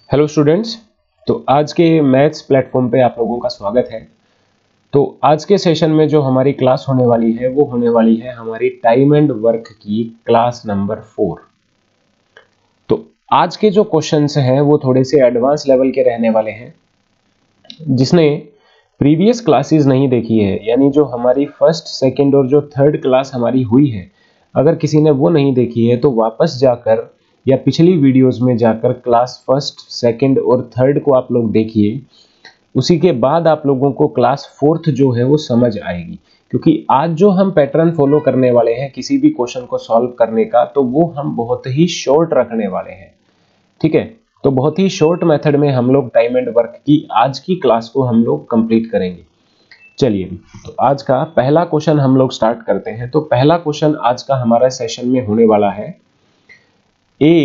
Hello students. तो आज के मैथ्स प्लेटफॉर्म पे आप लोगों का स्वागत है। तो आज के सेशन में जो हमारी क्लास होने वाली है वो होने वाली है हमारी टाइम एंड वर्क की क्लास नंबर 4। तो आज के जो क्वेश्चंस हैं वो थोड़े से एडवांस लेवल के रहने वाले हैं। जिसने प्रीवियस क्लासेस नहीं देखी है, यानी जो हमारी फर्स्ट सेकेंड और जो थर्ड क्लास हमारी हुई है, अगर किसी ने वो नहीं देखी है तो वापस जाकर या पिछली वीडियोस में जाकर क्लास फर्स्ट सेकंड और थर्ड को आप लोग देखिए। उसी के बाद आप लोगों को क्लास फोर्थ जो है वो समझ आएगी, क्योंकि आज जो हम पैटर्न फॉलो करने वाले हैं किसी भी क्वेश्चन को सॉल्व करने का, तो वो हम बहुत ही शॉर्ट रखने वाले हैं। ठीक है, तो बहुत ही शॉर्ट मेथड में हम लोग टाइम एंड वर्क की आज की क्लास को हम लोग कंप्लीट करेंगे। चलिए, तो आज का पहला क्वेश्चन हम लोग स्टार्ट करते हैं। तो पहला क्वेश्चन आज का हमारा सेशन में होने वाला है, A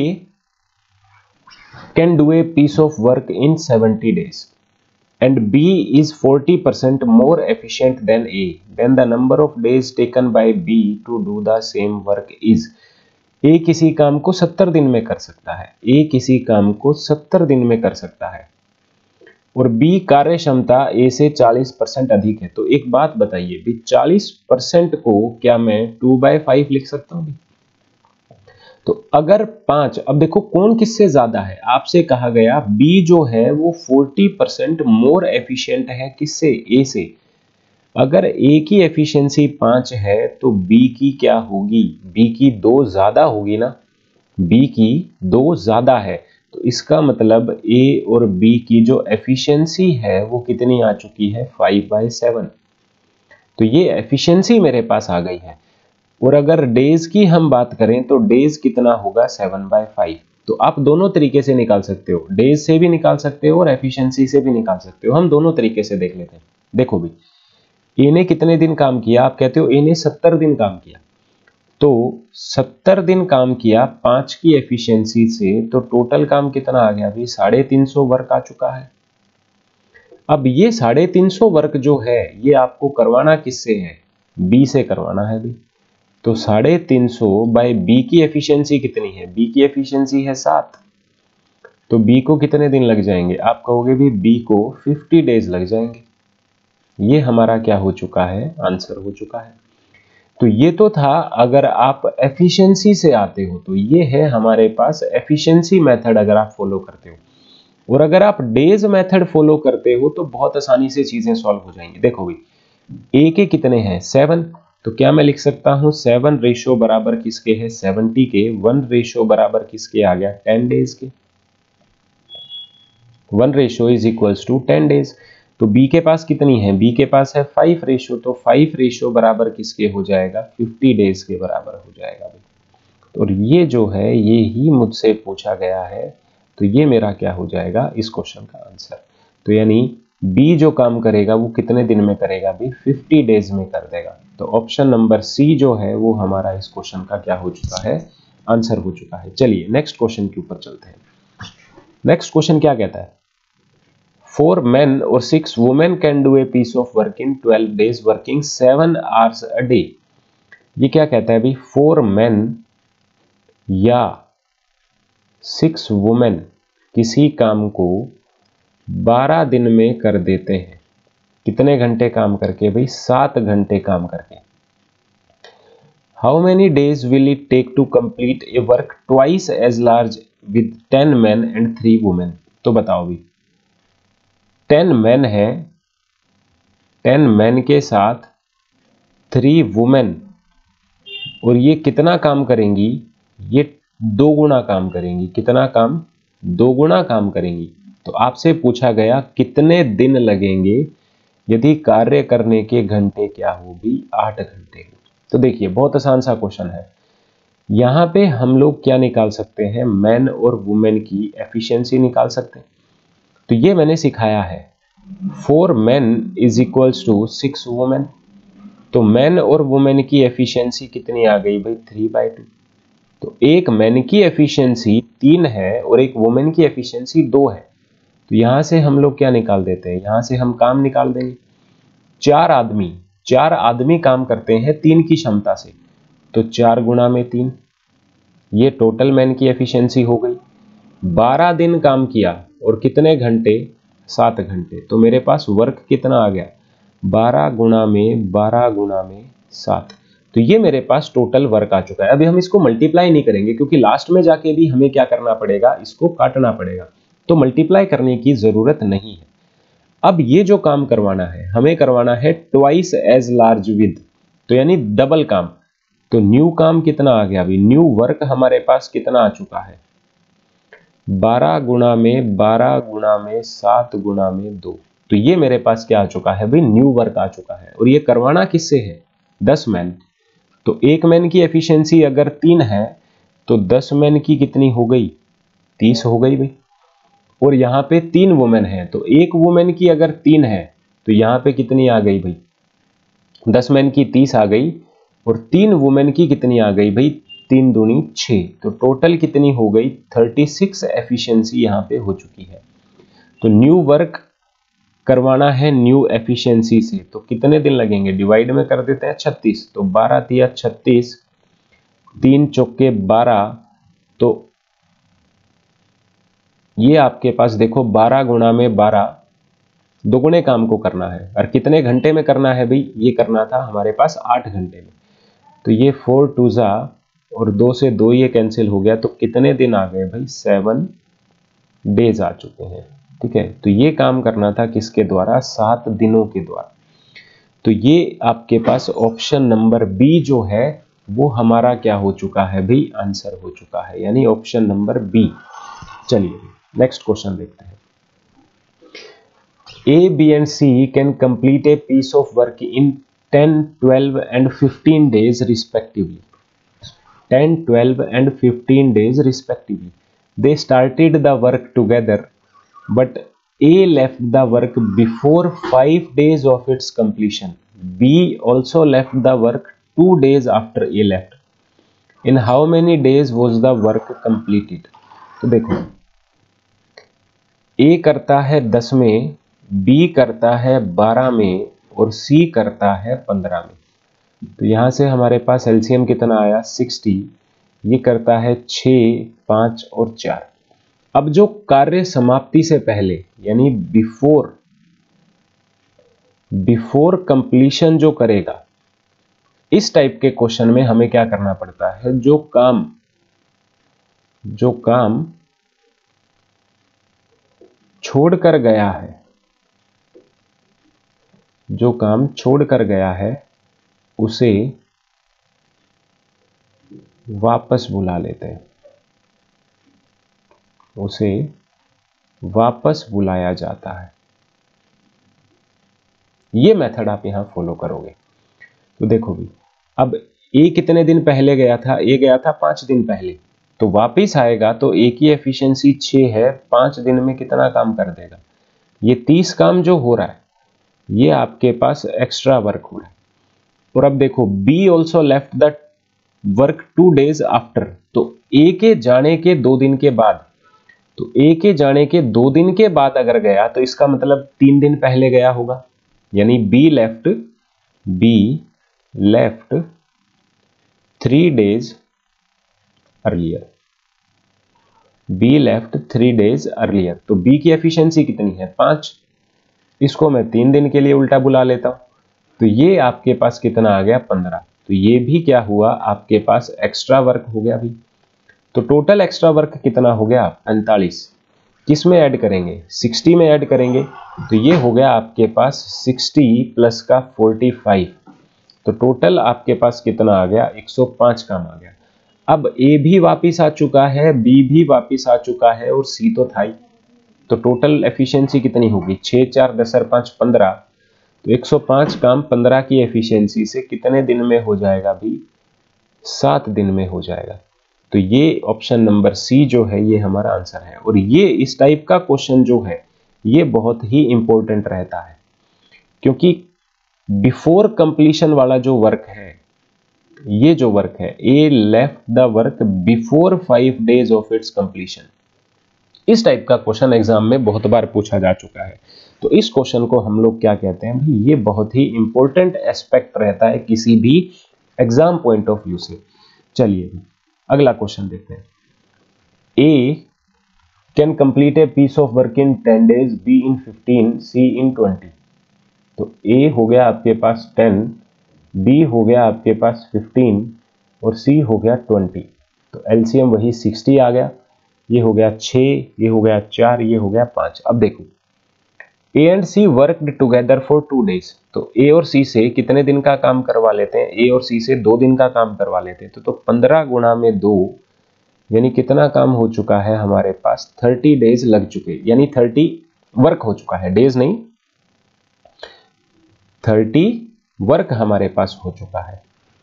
can do a piece of work in 70 days and B is 40% more efficient than A, then the number of days taken by B to do the same work is। A किसी काम को 70 दिन में कर सकता है, A किसी काम को 70 दिन में कर सकता है और B कार्य क्षमता A से 40% अधिक है। तो एक बात बताइए भी, 40% को क्या मैं 2/5 लिख सकता हूं? तो अगर 5, अब देखो कौन किससे ज्यादा है, आपसे कहा गया B जो है वो 40% मोर एफिशिएंट है, किससे? A से। अगर A की एफिशिएंसी 5 है तो B की क्या होगी? B की 2 ज्यादा होगी ना, B की 2 ज्यादा है। तो इसका मतलब A और B की जो एफिशिएंसी है वो कितनी आ चुकी है? 5/7। तो ये एफिशिएंसी मेरे पास आ गई है। और अगर डेज की हम बात करें तो डेज कितना होगा? 7/5। तो आप दोनों तरीके से निकाल सकते हो, डेज से भी निकाल सकते हो और एफिशिएंसी से भी निकाल सकते हो। हम दोनों तरीके से देख लेते हैं। देखो भी, ए ने कितने दिन काम किया? आप कहते हो ए ने 70 दिन काम किया, तो 70 दिन काम किया 5 की एफिशिएंसी से, तो टोटल काम कितना आ गया? भी 350 वर्क आ चुका है। अब ये 350 वर्क जो है ये आपको करवाना किससे है? बी से करवाना है भी। तो 350 बाय बी की एफिशिएंसी कितनी है? बी की एफिशिएंसी है 7, तो बी को कितने दिन लग जाएंगे? आप कहोगे भी बी को 50 डेज लग जाएंगे। ये हमारा क्या हो चुका है? आंसर हो चुका है। तो ये तो था अगर आप एफिशिएंसी से आते हो, तो ये है हमारे पास एफिशिएंसी मेथड अगर आप फॉलो करते हो। और अगर आप डेज मेथड फॉलो करते हो तो बहुत आसानी से चीजें सॉल्व हो जाएंगी। देखो भी, ए के कितने हैं? 7, तो क्या मैं लिख सकता हूं 7 रेशो बराबर किसके है? 70 के। 1 रेशो बराबर किसके आ गया? 10 डेज के। 1 ratio is equals to 10 days. तो बी के पास कितनी है? बी के पास है 5 रेशो, तो 5 रेशो बराबर किसके हो जाएगा? 50 डेज के बराबर हो जाएगा। और ये जो है ये ही मुझसे पूछा गया है, तो ये मेरा क्या हो जाएगा इस क्वेश्चन का आंसर। तो यानी बी जो काम करेगा वो कितने दिन में करेगा? भी 50 डेज में कर देगा। तो ऑप्शन नंबर सी जो है वो हमारा इस क्वेश्चन का क्या हो चुका है? आंसर हो चुका है। चलिए नेक्स्ट क्वेश्चन के ऊपर चलते हैं। नेक्स्ट क्वेश्चन क्या कहता है? 4 men और 6 women can do a piece of work in 12 days working 7 hours a day। ये क्या कहता है भाई? 4 men या 6 वुमेन किसी काम को 12 दिन में कर देते हैं। कितने घंटे काम करके भाई? 7 घंटे काम करके। How many days will it take to complete a work twice as large with 10 men and 3 women. तो बताओ भी, 10 men है, 10 men के साथ 3 वुमेन, और ये कितना काम करेंगी? ये 2 गुना काम करेंगी। कितना काम? 2 गुना काम करेंगी। तो आपसे पूछा गया कितने दिन लगेंगे यदि कार्य करने के घंटे क्या हो भी? 8 घंटे। तो देखिए बहुत आसान सा क्वेश्चन है। यहां पे हम लोग क्या निकाल सकते हैं? मैन और वुमेन की एफिशिएंसी निकाल सकते हैं। तो ये मैंने सिखाया है। 4 men is equals to 6 women. तो मैन और वुमेन की एफिशिएंसी कितनी आ गई भाई? 3/2। तो एक मैन की एफिशिएंसी 3 है और एक वुमेन की एफिशिएंसी 2 है। तो यहां से हम लोग क्या निकाल देते हैं? यहां से हम काम निकाल देंगे। 4 आदमी काम करते हैं 3 की क्षमता से, तो 4 गुना में 3, ये टोटल मैन की एफिशिएंसी हो गई। 12 दिन काम किया और कितने घंटे, 7 घंटे। तो मेरे पास वर्क कितना आ गया, 12 गुणा में 12 गुणा में 7। तो ये मेरे पास टोटल वर्क आ चुका है। अभी हम इसको मल्टीप्लाई नहीं करेंगे क्योंकि लास्ट में जाके भी हमें क्या करना पड़ेगा, इसको काटना पड़ेगा, तो मल्टीप्लाई करने की जरूरत नहीं है। अब ये जो काम करवाना है, हमें करवाना है ट्वाइस एज लार्ज विद, तो यानी डबल काम। तो न्यू काम कितना आ गया, अभी न्यू वर्क हमारे पास कितना आ चुका है, 12 गुणा में 12 गुणा में 7 गुणा में 2। तो ये मेरे पास क्या आ चुका है भाई, न्यू वर्क आ चुका है। और ये करवाना किससे है, 10 मैन। तो एक मैन की एफिशिएंसी अगर 3 है तो 10 मैन की कितनी हो गई, 30 हो गई भाई। और यहाँ पे 3 वुमेन है, तो एक वुमेन की अगर 3 है तो यहाँ पे कितनी आ गई भाई, 10 मैन की 30 आ गई, और 3 वुमेन की कितनी आ गई भाई, 3 दूनी 6। तो टोटल कितनी हो गई, 36 एफिशिएंसी यहाँ पे हो चुकी है। तो न्यू वर्क करवाना है न्यू एफिशिएंसी से, तो कितने दिन लगेंगे, डिवाइड में कर देते हैं 36। तो 12 तिया 36, 3 चौके 12, तो ये आपके पास देखो 12 गुणा में 12, दोगुने काम को करना है। और कितने घंटे में करना है भाई, ये करना था हमारे पास 8 घंटे में। तो ये 4 2 जा और 2 से 2 ये कैंसिल हो गया, तो कितने दिन आ गए भाई, 7 डेज आ चुके हैं। ठीक है, तो ये काम करना था किसके द्वारा, 7 दिनों के द्वारा। तो ये आपके पास ऑप्शन नंबर बी जो है वो हमारा क्या हो चुका है भाई, आंसर हो चुका है, यानी ऑप्शन नंबर बी। चलिए नेक्स्ट क्वेश्चन देखते हैं। A, B and C can complete a piece of work in 10, 12 and 15 days respectively. 10, 12 and 15 days respectively. They started the work together, but A left the work before 5 days of its completion. B also left the work 2 days after A left. In how many days was the work completed? तो देखो, A करता है 10 में, B करता है 12 में और C करता है 15 में। तो यहां से हमारे पास एलसीएम कितना आया, 60। ये करता है 6, 5 और 4। अब जो कार्य समाप्ति से पहले यानी बिफोर कंप्लीशन जो करेगा, इस टाइप के क्वेश्चन में हमें क्या करना पड़ता है, जो काम छोड़कर गया है, जो काम छोड़कर गया है उसे वापस बुला लेते हैं, उसे वापस बुलाया जाता है। ये मेथड आप यहां फॉलो करोगे। तो देखो भी, अब ए कितने दिन पहले गया था, ए गया था 5 दिन पहले, तो वापिस आएगा तो ए की एफिशिएंसी 6 है, 5 दिन में कितना काम कर देगा, ये 30 काम जो हो रहा है ये आपके पास एक्स्ट्रा वर्क हो रहा है। और अब देखो B also left the work 2 days after, तो ए के जाने के 2 दिन के बाद, तो ए के जाने के 2 दिन के बाद अगर गया तो इसका मतलब 3 दिन पहले गया होगा, यानी B left 3 days earlier, B left 3 days earlier. तो बी की एफिशिएंसी कितनी है, 5। इसको मैं 3 दिन के लिए उल्टा बुला लेता हूं, तो ये आपके पास कितना आ गया, 15। तो ये भी क्या हुआ, आपके पास एक्स्ट्रा वर्क हो गया भी। तो टोटल एक्स्ट्रा वर्क कितना हो गया, 45। किस में ऐड करेंगे, 60 में ऐड करेंगे। तो ये हो गया आपके पास 60 प्लस का 45। तो टोटल आपके पास कितना आ गया, 105 काम आ गया। अब ए भी वापिस आ चुका है, बी भी वापिस आ चुका है और सी तो था ही। तो टोटल एफिशिएंसी कितनी होगी, 6 4 10 और 5 15। तो 105 काम 15 की एफिशिएंसी से कितने दिन में हो जाएगा भी, 7 दिन में हो जाएगा। तो ये ऑप्शन नंबर सी जो है ये हमारा आंसर है। और ये इस टाइप का क्वेश्चन जो है ये बहुत ही इंपॉर्टेंट रहता है, क्योंकि बिफोर कंप्लीशन वाला जो वर्क है, ये जो वर्क है, A left the work before 5 days of its completion, इस टाइप का क्वेश्चन एग्जाम में बहुत बार पूछा जा चुका है। तो इस क्वेश्चन को हम लोग क्या कहते हैं भाई, ये बहुत ही इंपॉर्टेंट एस्पेक्ट रहता है किसी भी एग्जाम पॉइंट ऑफ व्यू से। चलिए अगला क्वेश्चन देखते हैं। A can complete a piece of work in 10 days, B in 15, C in 20। तो ए हो गया आपके पास 10, बी हो गया आपके पास 15 और सी हो गया 20। तो एलसीएम वही 60 आ गया। ये हो गया 6, ये हो गया 4, ये हो गया 5। अब देखो A and C worked together for 2 days। तो ए और सी से कितने दिन का काम करवा लेते हैं? ए और सी से 2 दिन का काम करवा लेते हैं। तो 15 गुणा में 2 यानी कितना काम हो चुका है हमारे पास? 30 days लग चुके, यानी 30 वर्क हो चुका है, डेज नहीं, 30 वर्क हमारे पास हो चुका है,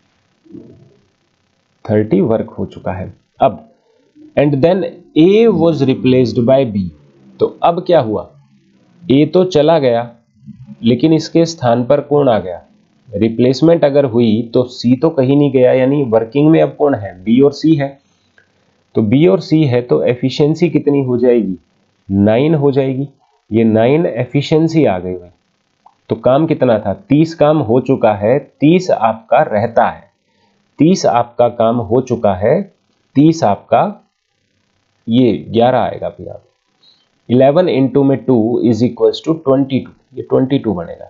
30 वर्क हो चुका है। अब and then A was replaced by B. तो अब क्या हुआ? ए तो चला गया लेकिन इसके स्थान पर कौन आ गया? रिप्लेसमेंट अगर हुई तो सी तो कहीं नहीं गया, यानी वर्किंग में अब कौन है? बी और सी है। तो बी और सी है तो एफिशिएंसी कितनी हो जाएगी? 9 हो जाएगी। ये 9 एफिशिएंसी आ गई भाई। तो काम कितना था? 30 काम हो चुका है, 30 आपका रहता है, 30 आपका काम हो चुका है, 30 आपका ये 11 आएगा भैया। 11 इंटू में 2 इज इक्वल्स टू 22, ये 22 बनेगा।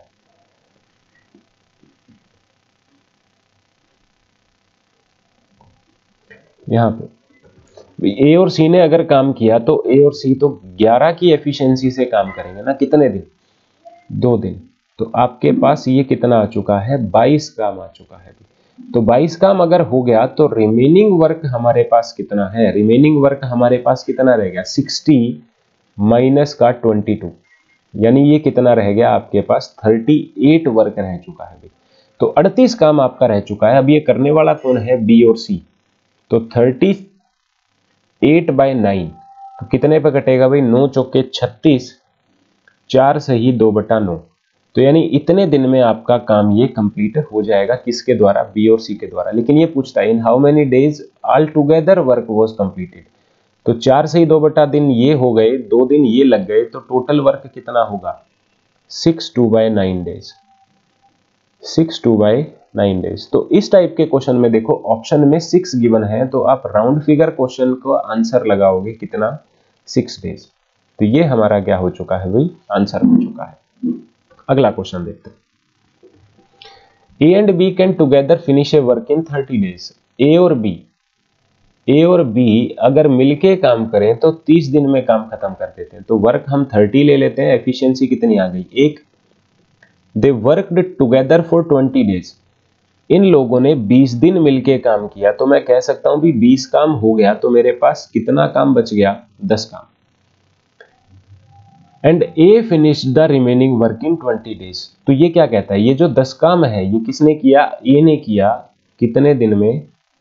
यहां पे ए और सी ने अगर काम किया तो ए और सी तो 11 की एफिशिएंसी से काम करेंगे ना। कितने दिन? 2 दिन। तो आपके पास ये कितना आ चुका है? 22 काम आ चुका है। तो 22 काम अगर हो गया तो रिमेनिंग वर्क हमारे पास कितना है? रिमेनिंग वर्क हमारे पास कितना रह गया? 60 माइनस का 22, यानी ये कितना रह गया आपके पास? 38 वर्क रह चुका है। तो 38 काम आपका रह चुका है। अब ये करने वाला कौन है? बी और सी। तो 38/9 तो कितने पे कटेगा भाई? 9 चौके 36, 4 सही 2/9। तो यानी इतने दिन में आपका काम ये कंप्लीट हो जाएगा। किसके द्वारा? बी और सी के द्वारा। लेकिन ये पूछता है in how many days all together work was completed. तो 4 सही 2/दिन ये हो गए, 2 दिन ये लग गए, तो टोटल वर्क कितना होगा? 62/9 डेज, 62/9 डेज। तो इस टाइप के क्वेश्चन में देखो ऑप्शन में 6 गिवन है, तो आप राउंड फिगर क्वेश्चन को आंसर लगाओगे कितना? 6 डेज। तो ये हमारा क्या हो चुका है भाई? आंसर हो चुका है। अगला क्वेश्चन देखते हैं। A and B can together finish a work in 30 days. A और बी अगर मिलके काम करें तो 30 दिन में काम खत्म कर देते हैं। तो वर्क हम 30 ले लेते हैं, एफिशिएंसी कितनी आ गई? 1। They worked together for 20 days. इन लोगों ने 20 दिन मिलके काम किया। तो मैं कह सकता हूं भी 20 काम हो गया तो मेरे पास कितना काम बच गया? 10 काम। And A finish the remaining work in 20 days. तो ये क्या कहता है? ये जो 10 काम है ये किसने किया? ए ने किया। कितने दिन में?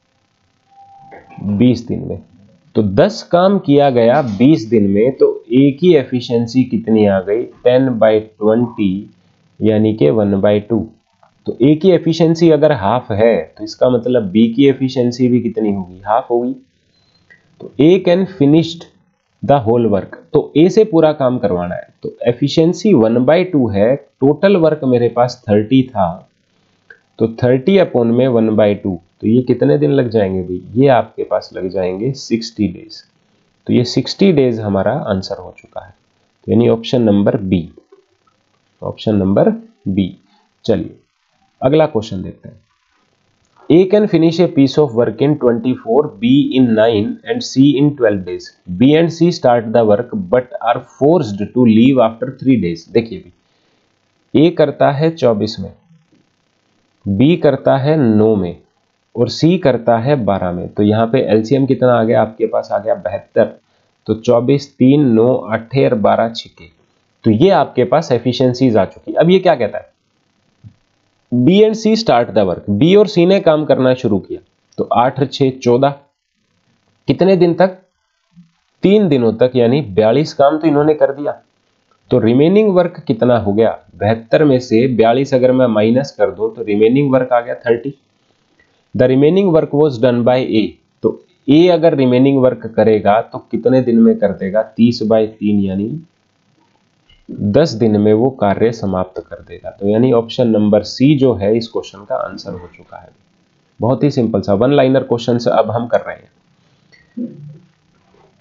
20 दिन में। तो 10 काम किया गया 20 दिन में, तो ए की एफिशिएंसी कितनी आ गई? 10/20 यानी कि 1/2। तो ए की एफिशिएंसी अगर हाफ है तो इसका मतलब बी की एफिशिएंसी भी कितनी होगी? हाफ होगी। तो A can finished the whole work. तो ए से पूरा काम करवाना है तो एफिशिएंसी 1/2 है। टोटल वर्क मेरे पास 30 था, तो 30/1/2। तो ये कितने दिन लग जाएंगे भाई? ये आपके पास लग जाएंगे 60 डेज। तो ये 60 डेज हमारा आंसर हो चुका है। तो यानी option number B, option number B. चलिए अगला क्वेश्चन देखते हैं। A can finish a piece of work in 24, B in 9 and C in 12 days. B and C start the work but are forced to leave after 3 days. देखिए भी A करता है 24 में, B करता है 9 में और C करता है 12 में। तो यहाँ पे एलसीएम कितना आ गया आपके पास? आ गया 72। तो 24, 3, 9, 8 और 12 छिके। तो ये आपके पास एफिशिएंसीज आ चुकी। अब ये क्या कहता है? B and C start the work. B और सी ने काम करना शुरू किया। तो 8, 6, 14 कितने दिन तक? 3 दिनों तक, यानी 42 काम तो इन्होंने कर दिया। तो रिमेनिंग वर्क कितना हो गया? 72 में से 42 अगर मैं माइनस कर दूं तो रिमेनिंग वर्क आ गया 30। The remaining work was done by A. तो ए अगर रिमेनिंग वर्क करेगा तो कितने दिन में कर देगा? 30/3 यानी 10 दिन में वो कार्य समाप्त कर देगा। तो यानी ऑप्शन नंबर सी जो है इस क्वेश्चन का आंसर हो चुका है। बहुत ही सिंपल सा 1 लाइनर क्वेश्चन से अब हम कर रहे हैं।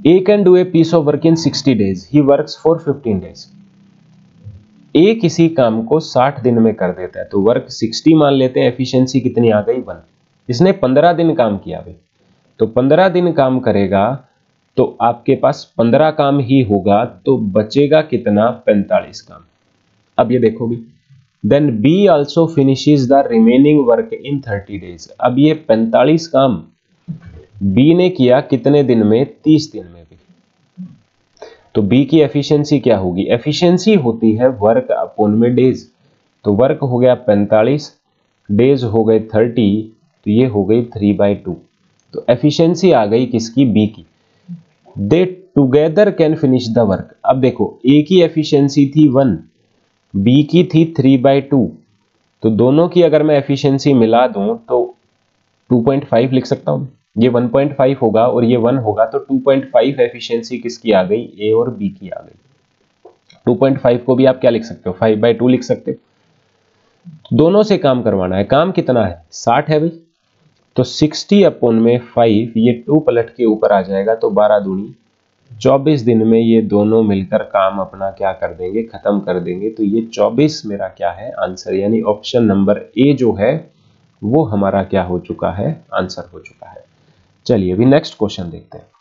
A can do a piece of work in 60 days, he works for 15 days। A किसी काम को 60 दिन में कर देता है, तो वर्क 60 मान लेते हैं, एफिशिएंसी कितनी आ गई 1। इसने 15 दिन काम किया भाई, तो 15 दिन काम करेगा तो आपके पास 15 काम ही होगा, तो बचेगा कितना 45 काम। अब ये देखो भी, then B also finishes the remaining work in 30 days। अब ये 45 काम बी ने किया कितने दिन में, 30 दिन में भी। तो बी की एफिशिएंसी क्या होगी, एफिशिएंसी होती है वर्क अपॉन में डेज, तो वर्क हो गया 45, डेज हो गए 30, तो ये हो गई 3/2। तो एफिशिएंसी आ गई किसकी, बी की। They together can finish the work. अब देखो ए की एफिशिएंसी थी 1, बी की थी 3/2, तो दोनों की अगर मैं एफिशिएंसी मिला दूं तो 2.5 लिख सकता हूं। ये 1.5 होगा और ये 1 होगा, तो 2.5 एफिशिएंसी किसकी आ गई, ए और बी की आ गई। 2.5 को भी आप क्या लिख सकते हो, 5/2 लिख सकते हो। दोनों से काम करवाना है, काम कितना है 60 है भाई, तो 60 अपॉन में 5, ये 2 पलट के ऊपर आ जाएगा, तो 12 दूनी 24 दिन में ये दोनों मिलकर काम अपना क्या कर देंगे, खत्म कर देंगे। तो ये 24 मेरा क्या है आंसर, यानी ऑप्शन नंबर ए जो है वो हमारा क्या हो चुका है, आंसर हो चुका है। चलिए अभी नेक्स्ट क्वेश्चन देखते हैं।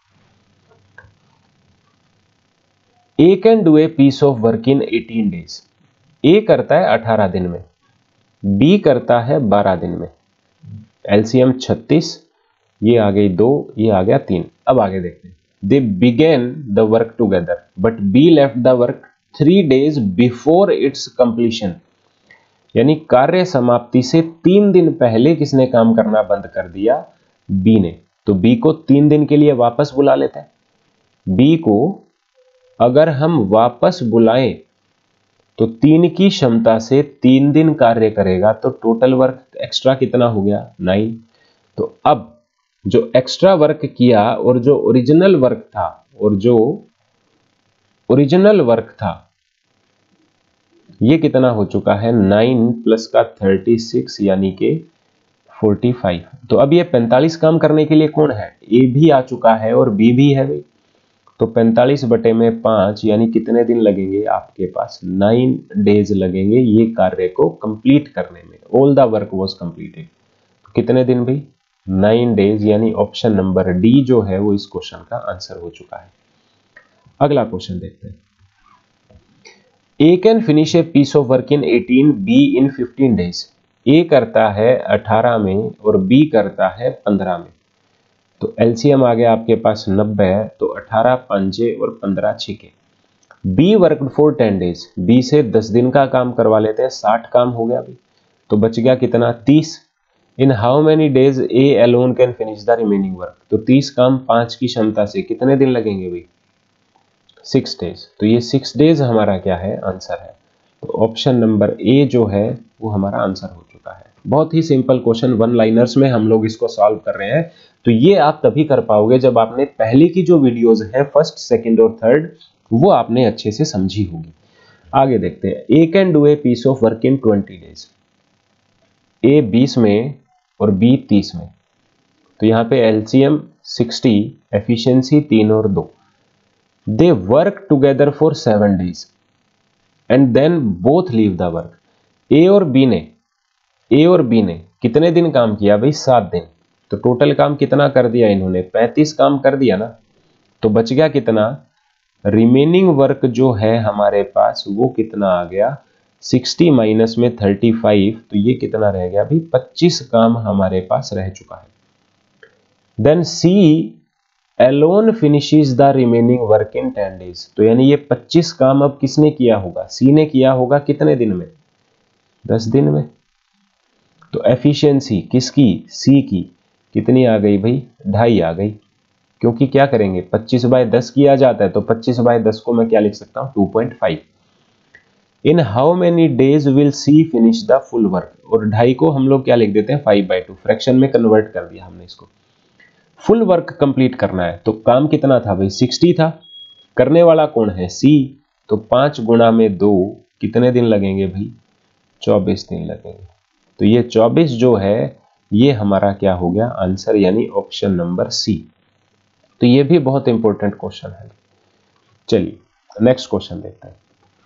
A can do a piece of work in 18 days। A करता है 18 दिन में, बी करता है 12 दिन में। एलसीएम 36, ये आ गई 2, ये आ गया 3। अब आगे देखते हैं। They begin the work together but B left the work 3 days before its completion. यानी कार्य समाप्ति से 3 दिन पहले किसने काम करना बंद कर दिया, बी ने। तो बी को 3 दिन के लिए वापस बुला लेते हैं। बी को अगर हम वापस बुलाएं तो 3 की क्षमता से 3 दिन कार्य करेगा, तो टोटल वर्क एक्स्ट्रा कितना हो गया 9। तो अब जो एक्स्ट्रा वर्क किया और जो ओरिजिनल वर्क था ये कितना हो चुका है, 9 प्लस का 36 यानी कि 45। तो अब ये 45 काम करने के लिए कौन है, ए भी आ चुका है और बी भी है भाई। तो 45/5 यानी कितने दिन लगेंगे आपके पास, 9 days लगेंगे ये कार्य को कंप्लीट करने में। All the work was completed. कितने दिन भाई, 9 days, यानी ऑप्शन नंबर डी जो है वो इस क्वेश्चन का आंसर हो चुका है। अगला क्वेश्चन देखते हैं। A can finish a piece of work in 18, B in 15 days। A करता है 18 में और बी करता है 15 में। तो एलसीएम आ गया आपके पास 90 है, तो 18 पंजे और 15 छिके। B work for 10 days, B से 10 दिन का काम करवा लेते हैं, 60 काम हो गया अभी, तो बच गया कितना 30। In how many days A alone can finish the remaining work. तो 30 काम 5 की क्षमता से कितने दिन लगेंगे भाई, 6 days। तो ये 6 days हमारा क्या है, आंसर है। तो ऑप्शन नंबर ए जो है वो हमारा आंसर हो चुका है। बहुत ही सिंपल क्वेश्चन, 1 लाइनर्स में हम लोग इसको सॉल्व कर रहे हैं। तो ये आप तभी कर पाओगे जब आपने पहले की जो वीडियोस हैं फर्स्ट, सेकंड और थर्ड, वो आपने अच्छे से समझी होगी। आगे देखते हैं। A can do a piece of work in 20 days। A 20 में और बी 30 में। तो यहां पे एलसीएम 60, एफिशिएंसी 3 और 2। They work together for 7 days and then both leave the work. A और बी ने कितने दिन काम किया भाई, 7 दिन। तो टोटल काम कितना कर दिया इन्होंने, 35 काम कर दिया ना। तो बच गया कितना, रिमेनिंग वर्क जो है हमारे पास वो कितना आ गया, 60 माइनस में 35, तो ये कितना रह गया भाई, 25 काम हमारे पास रह चुका है। Then C alone finishes the remaining work in 10 days। तो यानी ये 25 काम अब किसने किया होगा, सी ने किया होगा कितने दिन में, 10 दिन में। तो एफिशिएंसी किसकी, सी की, कितनी आ गई भाई, 2.5 आ गई। क्योंकि क्या करेंगे, 25/10 किया जाता है, तो 25/10 को मैं क्या लिख सकता हूं, 2.5। In how many days will C finish the full work. और 2.5 को हम लोग क्या लिख देते हैं, 5/2, फ्रैक्शन में कन्वर्ट कर दिया हमने इसको। फुल वर्क कंप्लीट करना है, तो काम कितना था भाई, 60 था। करने वाला कौन है, सी। तो 5 गुणा में 2 कितने दिन लगेंगे भाई, 24 दिन लगेंगे। तो ये 24 जो है ये हमारा क्या हो गया आंसर, यानी ऑप्शन नंबर सी। तो ये भी बहुत इंपॉर्टेंट क्वेश्चन है। चलिए नेक्स्ट क्वेश्चन देखते हैं।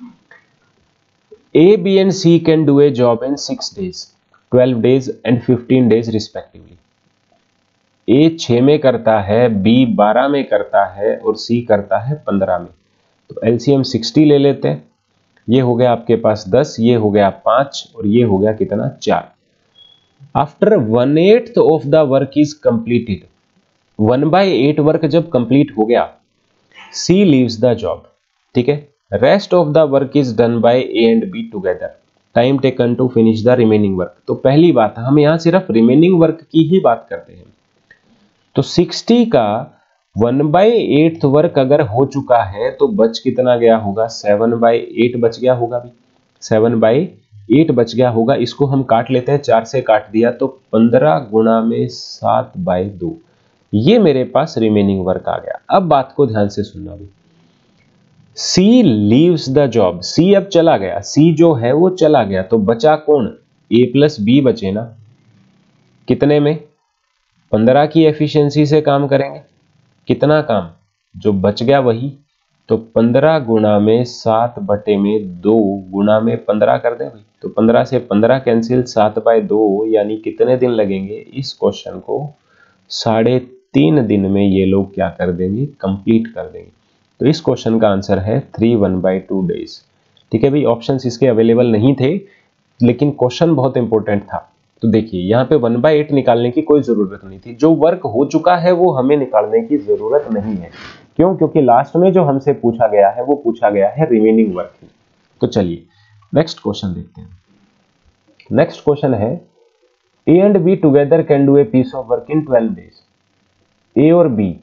A, B and C can do a job in 6 days, 12 days and 15 days respectively. A 6 में करता है, B 12 में करता है और C करता है 15 में। तो LCM 60 ले लेते हैं। ये हो गया आपके पास 10, ये हो गया 5 और ये हो गया कितना 4। After 1/8 of the work is completed, 1/8 work जब कंप्लीट हो गया, C लीव्स द जॉब, ठीक है। Rest of the work is done by A and B together, time taken to finish the remaining work. तो पहली बात, हम यहां सिर्फ रिमेनिंग वर्क की ही बात करते हैं। तो 60 का 1/8 वर्क अगर हो चुका है तो बच कितना गया होगा, 7/8 बच गया होगा भी, 7/8 बच गया होगा। इसको हम काट लेते हैं, 4 से काट दिया तो 15 गुणा में 7/2, ये मेरे पास रिमेनिंग वर्क आ गया। अब बात को ध्यान से सुनना भी, C leaves the job, C अब चला गया, C जो है वो चला गया, तो बचा कौन, A प्लस B बचे ना, कितने में, 15 की एफिशिएंसी से काम करेंगे, कितना काम जो बच गया वही, तो 15 गुणा में 7/2 गुणा में 15 कर दें भाई, तो 15 से 15 कैंसिल, 7/2 यानी कितने दिन लगेंगे, इस क्वेश्चन को 3.5 दिन में ये लोग क्या कर देंगे, कंप्लीट कर देंगे। तो इस क्वेश्चन का आंसर है 3 1/2 डेज, ठीक है भाई। ऑप्शंस इसके अवेलेबल नहीं थे लेकिन क्वेश्चन बहुत इंपॉर्टेंट था। तो देखिए यहाँ पे 1/8 निकालने की कोई जरूरत नहीं थी, जो वर्क हो चुका है वो हमें निकालने की जरूरत नहीं है। क्यों, क्योंकि लास्ट में जो हमसे पूछा गया है वो पूछा गया है रिमेनिंग वर्क ही। तो चलिए नेक्स्ट क्वेश्चन देखते हैं। नेक्स्ट क्वेश्चन है, A and B together can do a piece of work in 12 days. A और B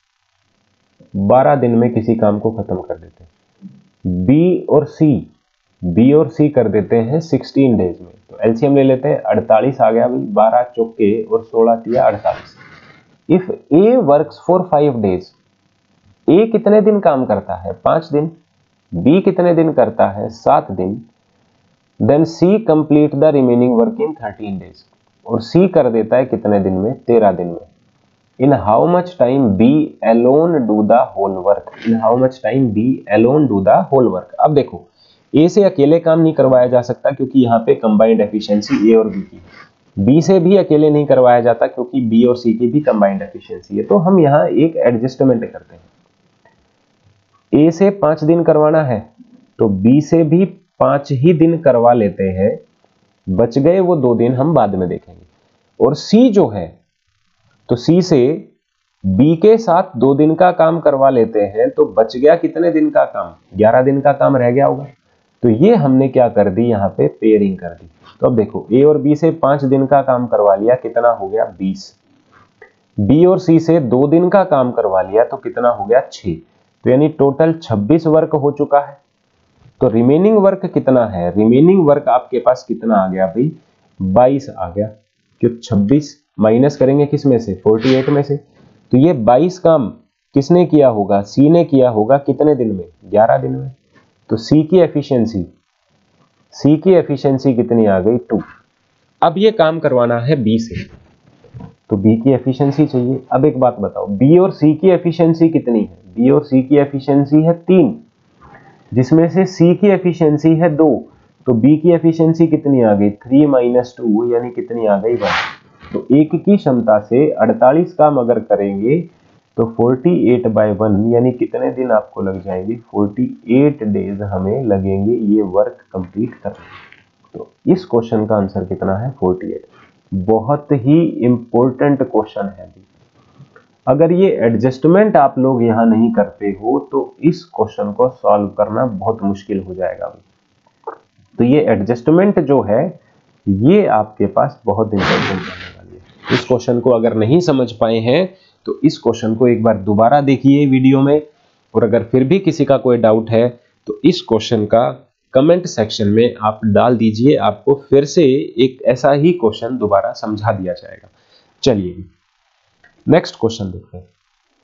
12 दिन में किसी काम को खत्म कर देते हैं। B और C कर देते हैं 16 डेज में। तो एलसीएम ले लेते हैं, 48 आ गया भाई, 12 चौके और 16 तिया 48। If A works for 5 days, A कितने दिन काम करता है, 5 दिन, B कितने दिन करता है, 7 दिन, then C complete the remaining work in 13 days, और C कर देता है कितने दिन में, 13 दिन में। In how much time B alone do the whole work? In how much time B alone do the whole work? अब देखो, A से अकेले काम नहीं करवाया जा सकता क्योंकि यहाँ पे कंबाइंड एफिशिएंसी A और B की है। B से भी अकेले नहीं करवाया जाता क्योंकि B और C की भी कंबाइंड एफिशिएंसी है। तो हम यहाँ एक एडजस्टमेंट करते हैं। A से 5 दिन करवाना है तो B से भी 5 ही दिन करवा लेते हैं, बच गए वो 2 दिन हम बाद में देखेंगे। और C जो है तो C से B के साथ 2 दिन का काम करवा लेते हैं, तो बच गया कितने दिन का काम, 11 दिन का काम रह गया होगा। तो ये हमने क्या कर दी, यहाँ पे पेयरिंग कर दी। तो अब देखो, A और B से 5 दिन का काम करवा लिया, कितना हो गया 20। B और C से 2 दिन का काम करवा लिया तो कितना हो गया 6। तो यानी टोटल 26 वर्क हो चुका है। तो रिमेनिंग वर्क कितना है, रिमेनिंग वर्क आपके पास कितना आ गया भाई, 22 आ गया। क्यों, 26 माइनस करेंगे किस में से, 48 में से। तो ये 22 काम किसने किया होगा, C ने किया होगा, कितने दिन में, 11 दिन में। तो C की एफिशिएंसी कितनी आ गई, 2। अब ये काम करवाना है B से, तो B की एफिशिएंसी चाहिए। अब एक बात बताओ, B और C की एफिशिएंसी कितनी है, B और C की एफिशिएंसी है 3, जिसमें से C की एफिशिएंसी है 2, तो B की एफिशिएंसी कितनी आ गई, 3 - 2 यानी कितनी आ गई 1। तो एक की क्षमता से 48 काम अगर करेंगे तो 48/1 यानी कितने दिन आपको लग जाएंगे, 48 डेज हमें लगेंगे ये वर्क कंप्लीट करने। तो इस क्वेश्चन का आंसर कितना है, 48। बहुत ही इंपॉर्टेंट क्वेश्चन है। अगर ये एडजस्टमेंट आप लोग यहाँ नहीं करते हो तो इस क्वेश्चन को सॉल्व करना बहुत मुश्किल हो जाएगा। तो ये एडजस्टमेंट जो है ये आपके पास बहुत इंपॉर्टेंट रहने वाली है। इस क्वेश्चन को अगर नहीं समझ पाए हैं तो इस क्वेश्चन को एक बार दोबारा देखिए वीडियो में, और अगर फिर भी किसी का कोई डाउट है तो इस क्वेश्चन का कमेंट सेक्शन में आप डाल दीजिए, आपको फिर से एक ऐसा ही क्वेश्चन दोबारा समझा दिया जाएगा। चलिए नेक्स्ट क्वेश्चन देखते हैं।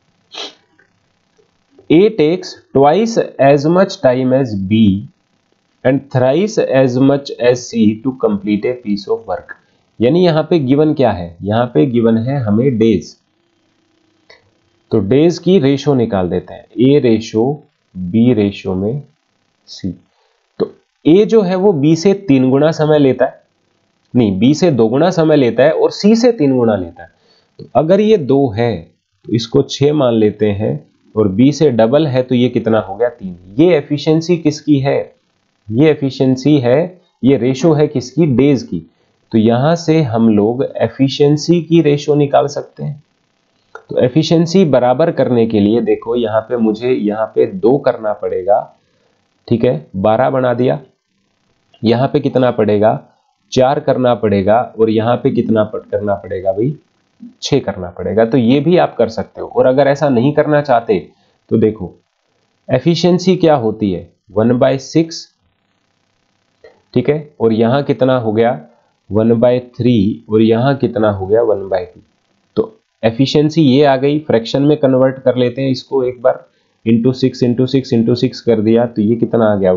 A takes twice as much time as B and thrice as much as C to complete a piece of work। यानी यहाँ पे गिवन क्या है, यहाँ पे गिवन है हमें डेज। तो डेज की रेशो निकाल देते हैं, ए रेशो बी रेशो में सी। तो ए जो है वो बी से 3 गुना समय लेता है, नहीं बी से 2 गुना समय लेता है और सी से 3 गुना लेता है। तो अगर ये 2 है तो इसको 6 मान लेते हैं और बी से डबल है तो ये कितना हो गया 3। ये एफिशिएंसी किसकी है, ये एफिशिएंसी है, ये रेशो है किसकी, डेज की। तो यहां से हम लोग एफिशिएंसी की रेशो निकाल सकते हैं। तो एफिशिएंसी बराबर करने के लिए देखो यहां पे मुझे यहां पे 2 करना पड़ेगा, ठीक है, 12 बना दिया। यहां पे कितना पड़ेगा, 4 करना पड़ेगा और यहां पे कितना करना पड़ेगा भाई, 6 करना पड़ेगा। तो ये भी आप कर सकते हो। और अगर ऐसा नहीं करना चाहते तो देखो एफिशिएंसी क्या होती है 1/6, ठीक है, और यहां कितना हो गया 1/3 और यहां कितना हो गया 1/2। तो एफिशिएंसी ये आ गई, फ्रैक्शन में कन्वर्ट कर लेते हैं इसको एक बार, इंटू 6 इंटू 6 इंटू 6 कर दिया तो ये कितना आ गया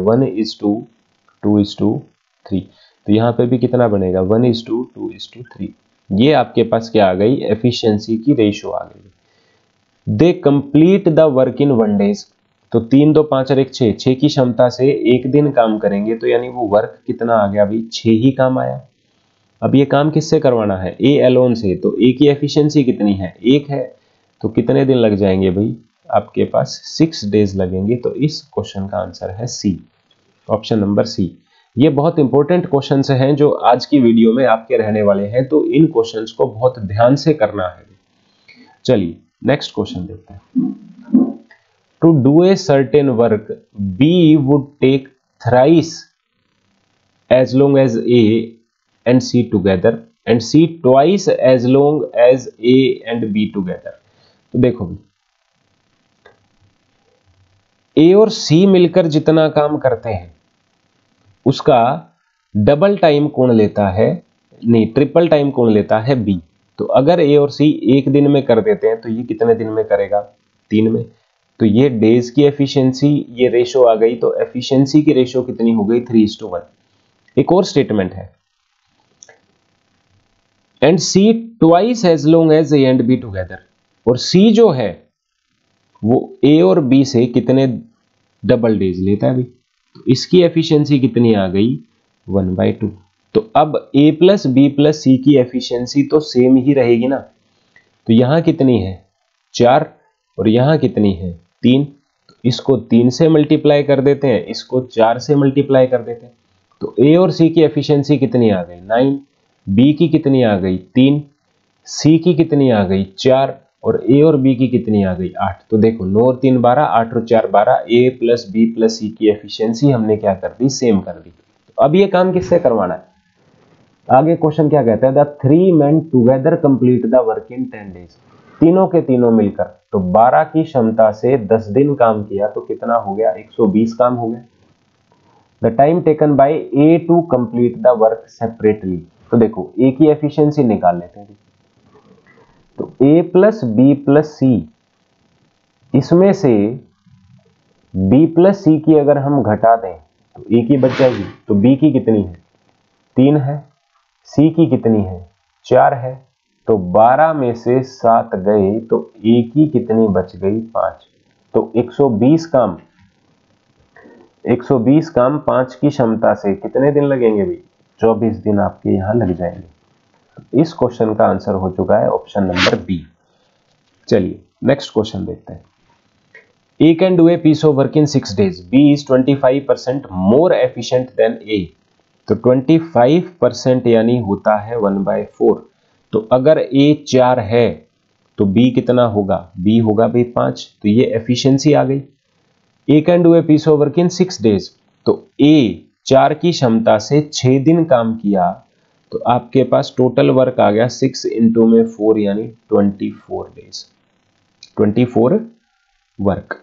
1:2:3। तो यहां पे भी कितना बनेगा 1:2:3। ये आपके पास क्या आ गई, एफिशिएंसी की रेशो आ गई। They complete the work in 1 days. तो 3 2 5 और 1 6, 6 की क्षमता से एक दिन काम करेंगे तो यानी वो वर्क कितना आ गया भाई, 6 ही काम आया। अब ये काम किससे करवाना है, ए एलोन से। तो ए की एफिशिएंसी कितनी है, 1 है। तो कितने दिन लग जाएंगे भाई, आपके पास 6 डेज लगेंगे। तो इस क्वेश्चन का आंसर है सी, ऑप्शन नंबर सी। ये बहुत इंपॉर्टेंट क्वेश्चंस हैं जो आज की वीडियो में आपके रहने वाले हैं, तो इन क्वेश्चंस को बहुत ध्यान से करना है। चलिए नेक्स्ट क्वेश्चन देखते हैं। To do a certain work B would take thrice as long as A and C together and C twice as long as A and B together। तो देखो A और C मिलकर जितना काम करते हैं उसका डबल टाइम कौन लेता है, नहीं ट्रिपल टाइम कौन लेता है, B। तो अगर A और C एक दिन में कर देते हैं तो ये कितने दिन में करेगा, 3 में। तो ये डेज की एफिशिएंसी, ये रेशो आ गई। तो एफिशिएंसी की रेशो कितनी हो गई 3:1। एक और स्टेटमेंट है, and C twice as long as A and B together. और सी जो है वो ए और बी से कितने डबल डेज लेता है भाई। तो इसकी एफिशिएंसी कितनी आ गई 1/2। तो अब A plus B plus C की एफिशिएंसी तो सेम ही रहेगी ना। तो यहां कितनी है 4 और यहां कितनी है 3। तो इसको 3 से मल्टीप्लाई कर देते हैं, इसको 4 से मल्टीप्लाई कर देते हैं। तो ए और सी की एफिशिएंसी कितनी आ गई 9, बी की कितनी आ गई 3, सी की कितनी आ गई 4 और ए और बी की कितनी आ गई 8। तो देखो 9 और 3 12, 8 और 4 12, A plus B plus C की एफिशिएंसी हमने क्या कर दी, सेम कर दी। तो अब ये काम किससे करवाना है, आगे क्वेश्चन क्या कहता है, the 3 men together complete the work in 10 days. तीनों के तीनों मिलकर तो 12 की क्षमता से 10 दिन काम किया तो कितना हो गया 120 काम हो गया। The time taken by A to complete the work separately. तो देखो ए की एफिशिएंसी निकाल लेते हैं। तो A plus B plus C, इसमें से बी प्लस सी की अगर हम घटा दें तो ए की बच जाएगी। तो बी की कितनी है 3 है, सी की कितनी है 4 है। तो 12 में से 7 गए तो ए की कितनी बच गई 5। तो 120 काम 5 की क्षमता से कितने दिन लगेंगे भाई, 24 दिन आपके यहां लग जाएंगे। तो इस क्वेश्चन का आंसर हो चुका है ऑप्शन नंबर बी। चलिए नेक्स्ट क्वेश्चन देखते हैं। A can do a piece of work in 6 days, B is 25% more efficient than A. तो 25% यानी होता है 1/4। तो अगर ए 4 है तो बी कितना होगा, बी होगा भाई 5। तो ये एफिशिएंसी आ गई। A can do a piece of work in 6 days. तो ए 4 की क्षमता से 6 दिन काम किया तो आपके पास टोटल वर्क आ गया 6 इंटू में 4 यानी 24 डेज, 24 वर्क,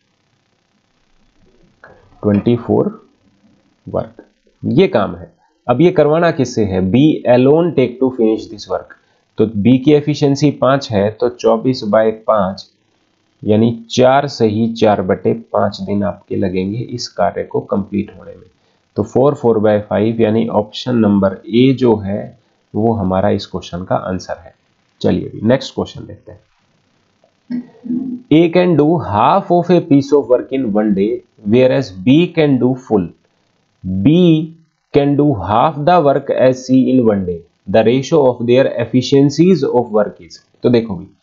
24 वर्क ये काम है। अब ये करवाना किससे है, B alone take to finish this work. तो बी की एफिशिएंसी 5 है तो 24/5 यानी 4 सही 4/5 दिन आपके लगेंगे इस कार्य को कंप्लीट होने में। तो 4/5 यानी ऑप्शन नंबर ए जो है वो हमारा इस क्वेश्चन का आंसर है। चलिए नेक्स्ट क्वेश्चन देखते हैं। A can do half of a piece of work in one day, whereas B can do full. B can do half the work as C in one day. The ratio of their efficiencies of work is. तो देखो भी,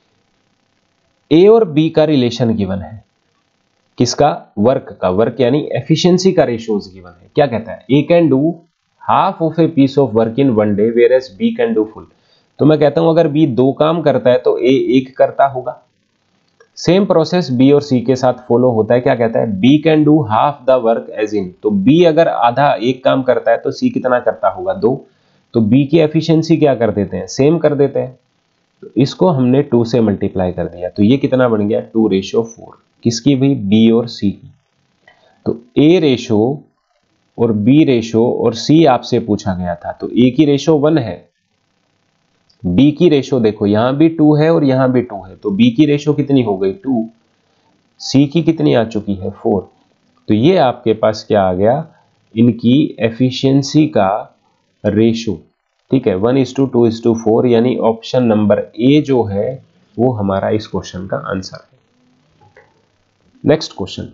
A और B का relation given है, किसका? Work का। Work यानी efficiency का रेशियोज गिवन है। क्या कहता है? A can do half of a piece of work in one day, whereas B can do full. तो मैं कहता हूं अगर B दो काम करता है तो A एक करता होगा। सेम प्रोसेस B और C के साथ फॉलो होता है। क्या कहता है? B can do half the work as in. तो B अगर आधा एक काम करता है तो C कितना करता होगा? दो। तो B की एफिशिएंसी क्या कर देते हैं? सेम कर देते हैं। तो इसको हमने 2 से मल्टीप्लाई कर दिया, तो ये कितना बन गया? 2:4। किसकी भी? B और C की। तो A रेशो और B रेशो और C आपसे पूछा गया था, तो A की रेशो 1 है, B की रेशो देखो यहां भी 2 है और यहां भी 2 है, तो B की रेशो कितनी हो गई? 2। C की कितनी आ चुकी है? 4। तो ये आपके पास क्या आ गया? इनकी एफिशिएंसी का रेशो। ठीक है, 1:2:4, यानी ऑप्शन नंबर ए जो है वो हमारा इस क्वेश्चन का आंसर है। Next question,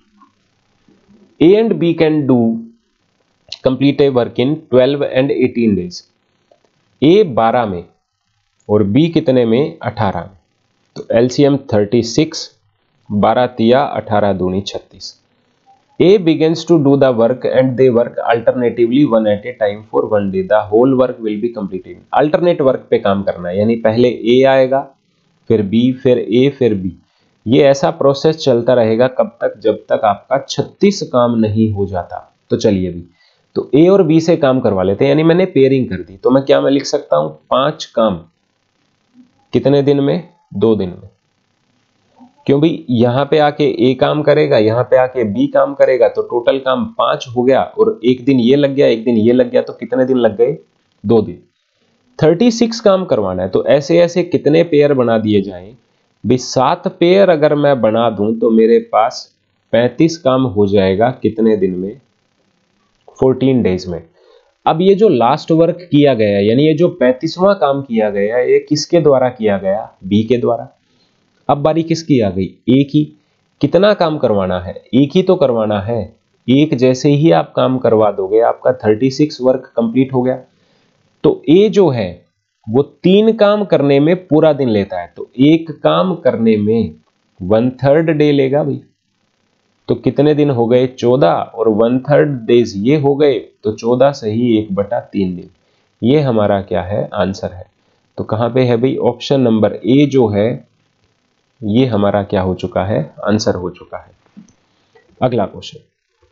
A and B can do complete a work in 12 and 18 days. A 12 में और B कितने में? 18 में। तो एलसीएम 36, 12 तिया 18 दूनी 36। A begins to do the work and they work alternatively one at a time for one day. The whole work will be completed. Alternate work पे काम करना है, यानी पहले A आएगा, फिर B, फिर A, फिर B। ये ऐसा प्रोसेस चलता रहेगा कब तक? जब तक आपका 36 काम नहीं हो जाता। तो चलिए भी, तो A और B से काम करवा लेते हैं, यानी मैंने पेयरिंग कर दी। तो मैं लिख सकता हूं? 5 काम कितने दिन में? 2 दिन में। क्यों भी? यहां पे आके A काम करेगा, यहां पे आके B काम करेगा, तो टोटल काम 5 हो गया, और एक दिन ये लग गया, एक दिन ये लग गया, तो कितने दिन लग गए? 2 दिन। 36 काम करवाना है, तो ऐसे ऐसे कितने पेयर बना दिए जाएं भी? 7 पेयर अगर मैं बना दूं तो मेरे पास 35 काम हो जाएगा। कितने दिन में? 14 डेज में। अब ये जो लास्ट वर्क किया गया, यानी ये जो 35वां काम किया गया, ये किसके द्वारा किया गया? B के द्वारा। अब बारी किसकी आ गई? A की। कितना काम करवाना है? एक ही तो करवाना है। एक जैसे ही आप काम करवा दोगे आपका 36 वर्क कंप्लीट हो गया। तो A जो है वो 3 काम करने में पूरा दिन लेता है, तो एक काम करने में 1/3 डे लेगा भाई। तो कितने दिन हो गए? 14, और 1/3 डेज ये हो गए, तो 14 से ही 1/3 दिन। ये हमारा क्या है? आंसर है। तो कहां पे है भाई? ऑप्शन नंबर ए जो है ये हमारा क्या हो चुका है? आंसर हो चुका है। अगला question,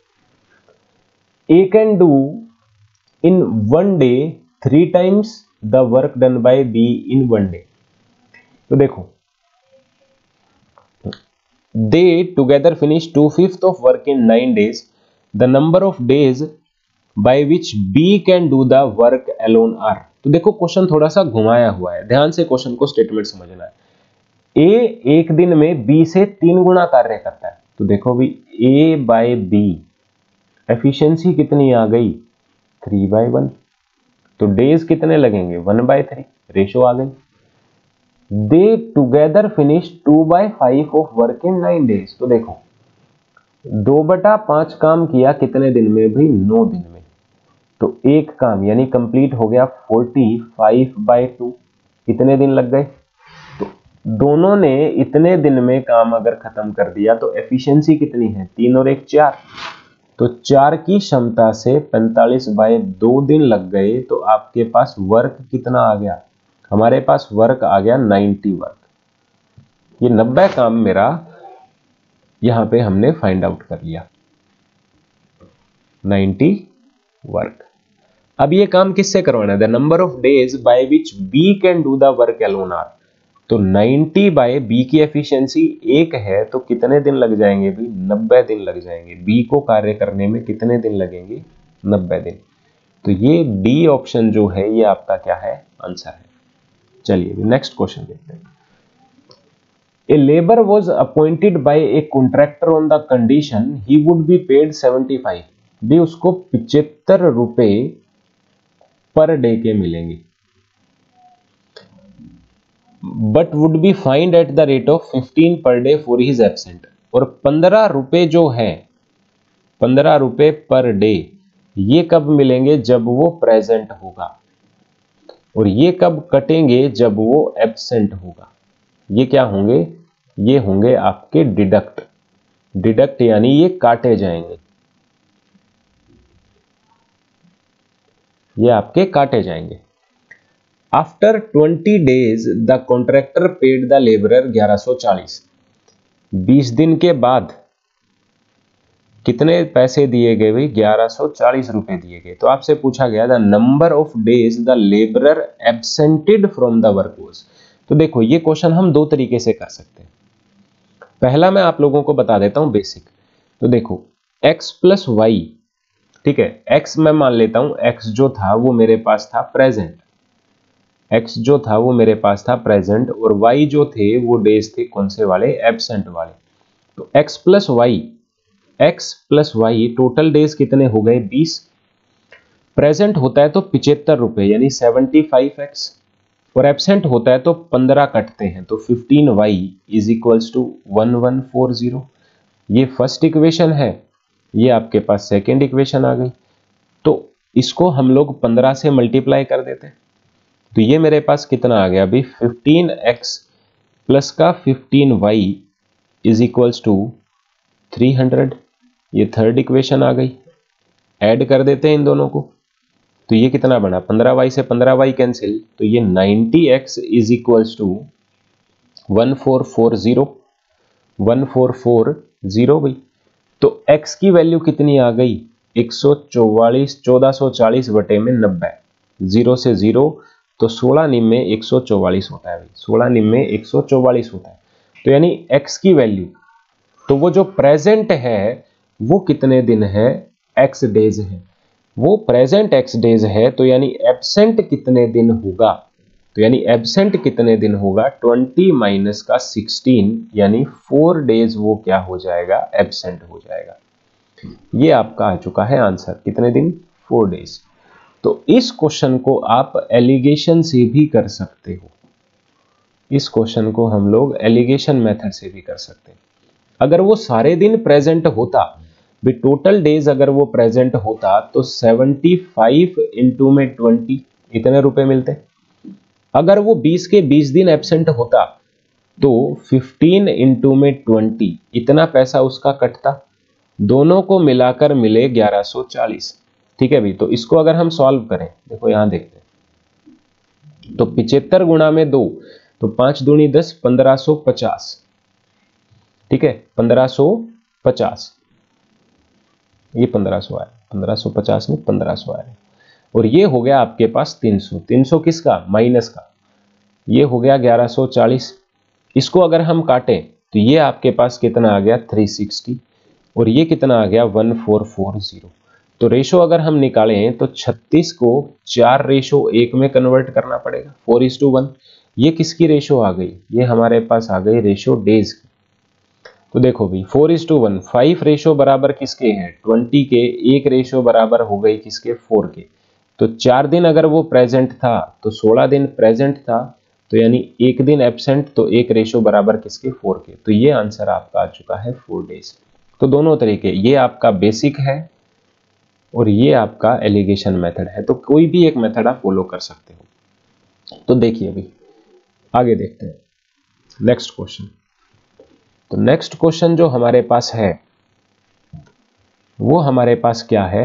A can do in one day 3 times the work done by B in one day. तो देखो, they together finish 2/5 of work in 9 days. The number of days by which B can do the work alone are. तो देखो question थोड़ा सा घुमाया हुआ है, ध्यान से क्वेश्चन को स्टेटमेंट समझना है। A एक दिन में B से 3 गुना कार्य करता है, तो देखो भी A बाय B एफिशिएंसी कितनी आ गई? 3/1। तो डेज कितने लगेंगे? 1/3। रेशो आ गई। They together finish 2/5 of work in 9 days. तो देखो 2/5 काम किया कितने दिन में भाई? 9 दिन में। तो एक काम यानी कंप्लीट हो गया 45/2। कितने दिन लग गए? तो दोनों ने इतने दिन में काम अगर खत्म कर दिया तो एफिशिएंसी कितनी है? 3 और 1 4। तो 4 की क्षमता से 45/2 दिन लग गए, तो आपके पास वर्क कितना आ गया? हमारे पास वर्क आ गया 90 वर्क। ये 90 काम मेरा यहां पे हमने फाइंड आउट कर लिया, 90 वर्क। अब ये काम किससे करवाना है? The number of days by which B can do the work alone are. तो 90 बाय बी की एफिशिएंसी 1 है, तो कितने दिन लग जाएंगे भी? 90 दिन लग जाएंगे। बी को कार्य करने में कितने दिन लगेंगे? 90 दिन। तो ये डी ऑप्शन जो है ये आपका क्या है? आंसर है। चलिए नेक्स्ट क्वेश्चन देखते हैं। A labor was appointed by a contractor on the condition he would be paid 75। भी उसको 75 रुपए पर डे के मिलेंगे। But would be fined at the rate of 15 per day for his absent. और 15 रुपए जो है, 15 रुपए पर डे, ये कब मिलेंगे? जब वो प्रेजेंट होगा। और ये कब कटेंगे? जब वो एब्सेंट होगा। ये क्या होंगे? ये होंगे आपके डिडक्ट। डिडक्ट यानी ये काटे जाएंगे, ये आपके काटे जाएंगे। After 20 days the contractor paid the labourer 1140। 20 दिन के बाद कितने पैसे दिए गए भाई? 1140 रुपए दिए गए। तो आपसे पूछा गया the number of days the labourer absented from the work was. तो देखो ये क्वेश्चन हम दो तरीके से कर सकते हैं। पहला मैं आप लोगों को बता देता हूं बेसिक। तो देखो x प्लस वाई, ठीक है, x मैं मान लेता हूं, x जो था वो मेरे पास था प्रेजेंट, x जो था वो मेरे पास था प्रेजेंट, और y जो थे वो डेज थे कौन से वाले? एब्सेंट वाले। तो x plus Y total days कितने हो गए? 20। प्रेजेंट होता है तो 75 रुपए यानी 75x, और एब्सेंट होता है तो 15 कटते हैं, तो 15y इज इक्वल्स टू 1140। ये फर्स्ट इक्वेशन है, ये आपके पास सेकेंड इक्वेशन आ गई। तो इसको हम लोग 15 से मल्टीप्लाई कर देते हैं, तो ये मेरे पास कितना आ गया अभी? 15x प्लस का 15y इज इक्वल्स टू 300। ये थर्ड इक्वेशन आ गई। ऐड कर देते हैं इन दोनों को, तो ये कितना बना? 15y से 15y कैंसिल, तो ये 90x इज इक्वल्स टू 1440। 1440 भाई। तो x की वैल्यू कितनी आ गई? 144, 1440 बटे में 90, 0 से 0, तो 16 निम में 144 होता है भाई, 16 निम में 144 होता है। तो यानी x की वैल्यू, तो वो जो प्रेजेंट है वो कितने दिन है? x डेज है। वो प्रेजेंट x डेज है, तो यानी एब्सेंट कितने दिन होगा? तो यानी एब्सेंट कितने दिन होगा? 20 माइनस का 16 यानी 4 डेज वो क्या हो जाएगा? एब्सेंट हो जाएगा। ये आपका आ चुका है आंसर। कितने दिन? 4 डेज। तो इस क्वेश्चन को आप एलिगेशन से भी कर सकते हो। इस क्वेश्चन को हम लोग एलिगेशन मेथड से भी कर सकते हैं। अगर वो सारे दिन प्रेजेंट होता भी, टोटल डेज अगर वो प्रेजेंट होता, तो 75 इंटू में 20 इतने रुपए मिलते। अगर वो 20 के 20 दिन एब्सेंट होता, तो 15 इंटू में 20 इतना पैसा उसका कटता। दोनों को मिलाकर मिले 1140। ठीक है भाई। तो इसको अगर हम सॉल्व करें, देखो यहां देखते हैं, तो 75 गुणा में 2, तो 5 दूनी 10, 1550। ठीक है, 1550, ये 1500 आया, 1550 में 1500 आया। और ये हो गया आपके पास 300। 300 किसका? माइनस का। ये हो गया 1140। इसको अगर हम काटें, तो ये आपके पास कितना आ गया? 360। और ये कितना आ गया? 1440। तो रेशो अगर हम निकालें, तो 36 को 4:1 में कन्वर्ट करना पड़ेगा, 4:1। ये किसकी रेशो आ गई? ये हमारे पास आ गई रेशो डेज की। तो देखो भाई 4:1, 5 रेशो बराबर किसके हैं? 20 के। 1 रेशो बराबर हो गई किसके? 4 के। तो 4 दिन अगर वो प्रेजेंट था, तो 16 दिन प्रेजेंट था, तो यानी 1 दिन एब्सेंट, तो 1 रेशो बराबर किसके? 4 के। तो ये आंसर आपका आ चुका है 4 डेज। तो दोनों तरीके, ये आपका बेसिक है और ये आपका एलिगेशन मेथड है। तो कोई भी एक मेथड आप फॉलो कर सकते हो। तो देखिए अभी आगे देखते हैं नेक्स्ट क्वेश्चन। तो नेक्स्ट क्वेश्चन जो हमारे पास है, वो हमारे पास क्या है?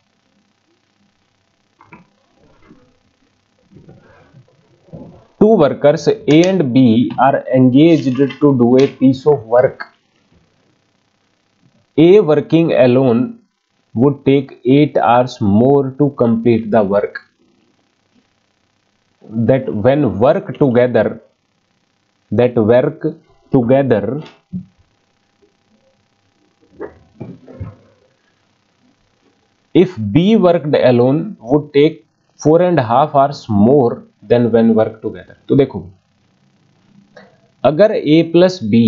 Two workers A and B are engaged to do a piece of work. A working alone would take 8 hours more to complete the work. That when work together, if B worked alone would take 4.5 hours more than when work together. तो देखो, अगर A plus B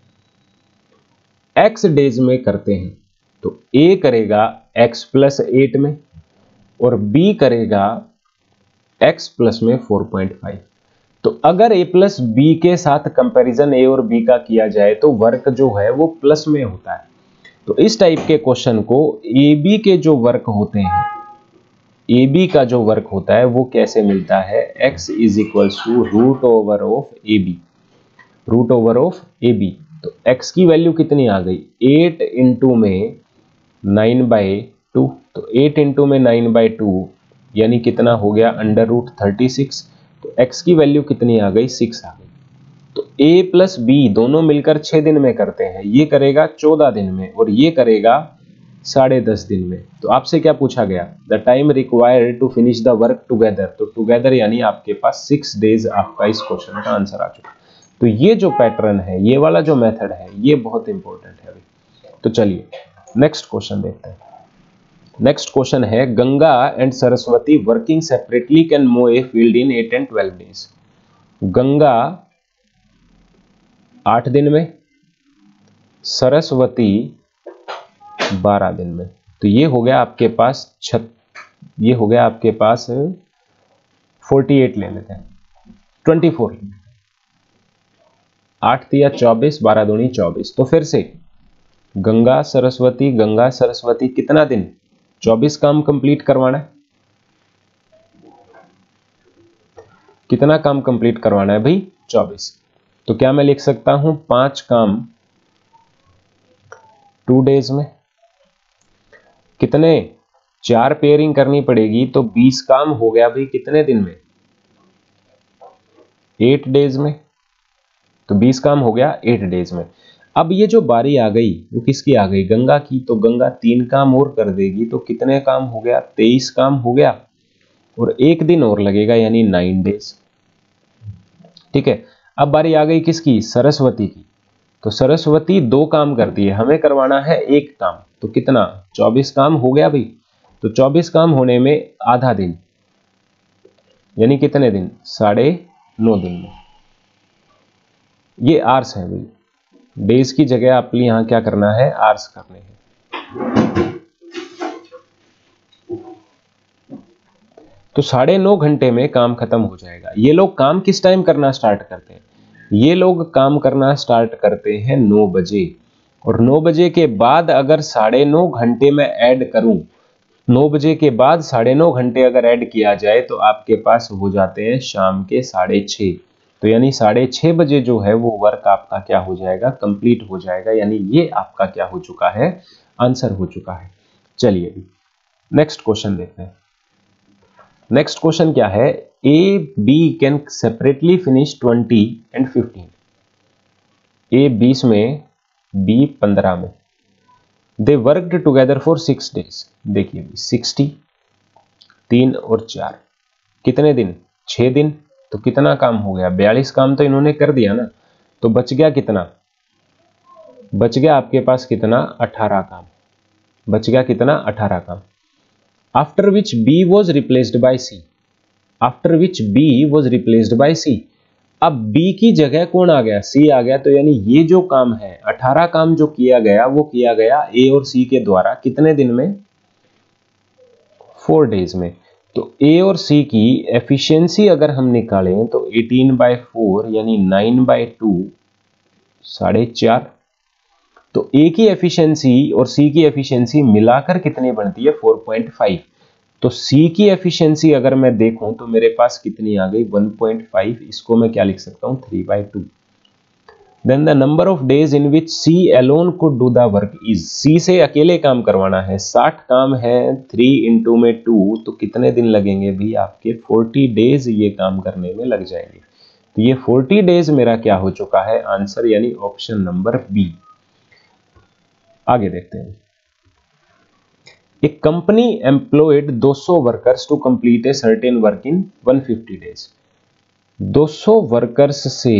x days में करते हैं, तो A करेगा x plus 8 में और B करेगा x प्लस में 4.5। तो अगर a प्लस बी के साथ कंपैरिजन a और b का किया जाए तो वर्क जो है वो प्लस में होता है। तो इस टाइप के क्वेश्चन को ए बी के जो वर्क होते हैं, ए बी का जो वर्क होता है वो कैसे मिलता है, x is equals to root over of A B, root over of A B. तो x की वैल्यू कितनी आ गई, 8 इंटू में 9/2, तो 8 इंटू में 9/2 यानी कितना हो गया, अंडर रूट 36। तो x की वैल्यू कितनी आ गई, 6 आ गई। तो a प्लस बी दोनों मिलकर 6 दिन में करते हैं, ये करेगा 14 दिन में और ये करेगा 10.5 दिन में। तो आपसे क्या पूछा गया, the time required to finish the work together. तो टुगेदर यानी आपके पास 6 डेज आपका इस क्वेश्चन का आंसर आ चुका। तो ये जो पैटर्न है, ये वाला जो मेथड है, ये बहुत इंपॉर्टेंट है अभी। तो चलिए नेक्स्ट क्वेश्चन देखते हैं। नेक्स्ट क्वेश्चन है, Ganga and Saraswati working separately can mow a field in 8 and 12 days. Ganga 8 दिन में, सरस्वती 12 दिन में। तो ये हो गया आपके पास ये हो गया आपके पास 48 ले लेते हैं, 24 ले लेते हैं। 8 तिया 24, 12 दूनी 24। तो फिर से गंगा सरस्वती कितना दिन, 24 काम कंप्लीट करवाना है। कितना काम कंप्लीट करवाना है भाई, 24। तो क्या मैं लिख सकता हूं 5 काम 2 डेज में, कितने 4 पेयरिंग करनी पड़ेगी, तो 20 काम हो गया भाई कितने दिन में, 8 डेज में। तो 20 काम हो गया 8 डेज में। अब ये जो बारी आ गई वो किसकी आ गई, गंगा की। तो गंगा 3 काम और कर देगी, तो कितने काम हो गया, 23 काम हो गया और 1 दिन और लगेगा यानी 9 डेज। ठीक है, अब बारी आ गई किसकी, सरस्वती की। तो सरस्वती 2 काम करती है, हमें करवाना है 1 काम। तो कितना, 24 काम हो गया भाई। तो 24 काम होने में आधा दिन यानी कितने दिन, 9.5 दिन में। ये आर्स है भाई, डेज की जगह आप यहां क्या करना है, आर्स करने हैं। तो 9.5 घंटे में काम खत्म हो जाएगा। ये लोग काम किस टाइम करना स्टार्ट करते हैं, ये लोग काम करना स्टार्ट करते हैं 9 बजे। और 9 बजे के बाद अगर 9.5 घंटे में ऐड करूं, 9 बजे के बाद 9.5 घंटे अगर ऐड किया जाए तो आपके पास हो जाते हैं शाम के 6:30। तो यानी 6:30 बजे जो है वो वर्क आपका क्या हो जाएगा, कंप्लीट हो जाएगा। यानी ये आपका क्या हो चुका है, आंसर हो चुका है। चलिए नेक्स्ट क्वेश्चन देखते हैं। नेक्स्ट क्वेश्चन क्या है, A B can separately finish 20 and 15। A 20 में, बी 15 में। They worked together for 6 days. देखिए 60, 3 और 4 कितने दिन, 6 दिन। तो कितना काम हो गया, 42 काम तो इन्होंने कर दिया ना। तो बच गया कितना, बच गया आपके पास कितना, 18 काम। बच गया कितना, 18 काम। After which B was replaced by C. After which B was replaced by C. अब बी की जगह कौन आ गया, सी आ गया। तो यानी ये जो काम है, 18 काम जो किया गया वो किया गया ए और सी के द्वारा, कितने दिन में, 4 डेज में। तो ए और सी की एफिशिएंसी अगर हम निकालें तो 18/4 यानी 9/2, 4.5। तो ए की एफिशिएंसी और सी की एफिशिएंसी मिलाकर कितनी बनती है, 4.5। तो सी की एफिशिएंसी अगर मैं देखूं तो मेरे पास कितनी आ गई, 1.5। इसको मैं क्या लिख सकता हूं, 3/2। Then the number of days in which C alone could do the work is. C से अकेले काम करवाना है, 60 काम है, 3 इंटू में 2, तो कितने दिन लगेंगे भी आपके, 40 डेज ये काम करने में लग जाएंगे। तो ये 40 डेज मेरा क्या हो चुका है, आंसर, यानी ऑप्शन नंबर बी। आगे देखते हैं। एक company employed 200 workers to complete a certain work in 150 days. 200 workers से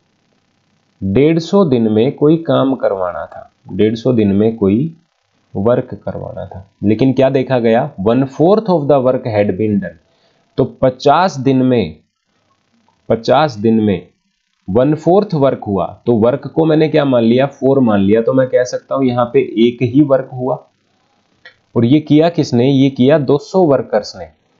150 दिन में कोई काम करवाना था, 150 दिन में कोई वर्क करवाना था। लेकिन क्या देखा गया, 1/4 of the work had been done. तो 50 दिन में 1/4 वर्क हुआ। तो वर्क को मैंने क्या मान लिया, 4 मान लिया। तो मैं कह सकता हूं यहां पे एक ही वर्क हुआ। और ये किया किसने, ये किया 200 वर्कर्स ने।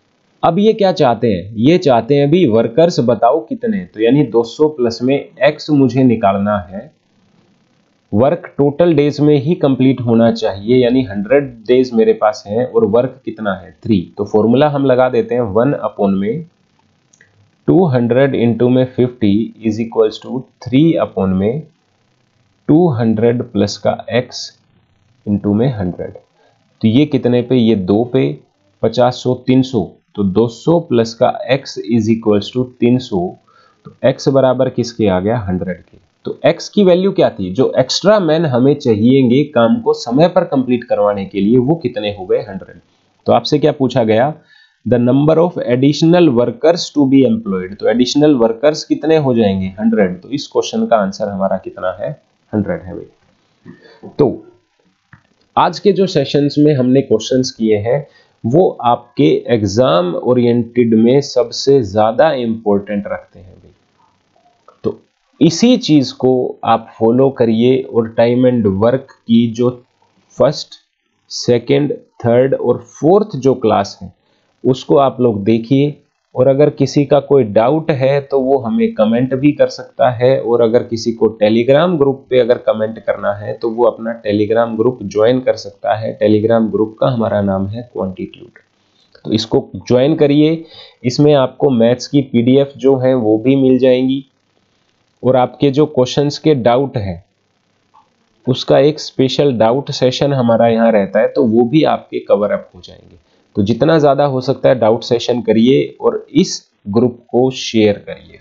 अब ये क्या चाहते हैं, ये चाहते हैं भी वर्कर्स बताओ कितने, तो यानी 200 प्लस में x मुझे निकालना है, वर्क टोटल डेज में ही कंप्लीट होना चाहिए, यानी 100 डेज मेरे पास है और वर्क कितना है 3। तो फॉर्मूला हम लगा देते हैं 1 अपॉन में 200 इंटू में 50 इज इक्वल्स टू 3 अपॉन में 200 प्लस का x इंटू में 100। तो ये कितने पे, ये 2 पे, 50 100 300, तो 200 प्लस का x इज इक्वल्स टू 300। तो x बराबर किसके आ गया, 100 के। तो x की वैल्यू क्या थी, जो एक्स्ट्रा मैन हमें चाहिएंगे काम को समय पर कंप्लीट करवाने के लिए, वो कितने हो गए, 100। तो आपसे क्या पूछा गया, the number of additional workers to be employed. तो एडिशनल वर्कर्स कितने हो जाएंगे, 100। तो इस क्वेश्चन का आंसर हमारा कितना है, 100 है भाई। तो आज के जो सेशंस में हमने क्वेश्चंस किए हैं वो आपके एग्जाम ओरिएंटेड में सबसे ज्यादा इंपॉर्टेंट रखते हैं भाई। तो इसी चीज को आप फॉलो करिए और टाइम एंड वर्क की जो फर्स्ट, सेकंड, थर्ड और फोर्थ जो क्लास है उसको आप लोग देखिए, और अगर किसी का कोई डाउट है तो वो हमें कमेंट भी कर सकता है, और अगर किसी को टेलीग्राम ग्रुप पे अगर कमेंट करना है तो वो अपना टेलीग्राम ग्रुप ज्वाइन कर सकता है। टेलीग्राम ग्रुप का हमारा नाम है क्वांटिट्यूड। तो इसको ज्वाइन करिए, इसमें आपको मैथ्स की पीडीएफ जो है वो भी मिल जाएंगी, और आपके जो क्वेश्चंस के डाउट है उसका एक स्पेशल डाउट सेशन हमारा यहाँ रहता है, तो वो भी आपके कवर अप हो जाएंगे। तो जितना ज्यादा हो सकता है डाउट सेशन करिए और इस ग्रुप को शेयर करिए,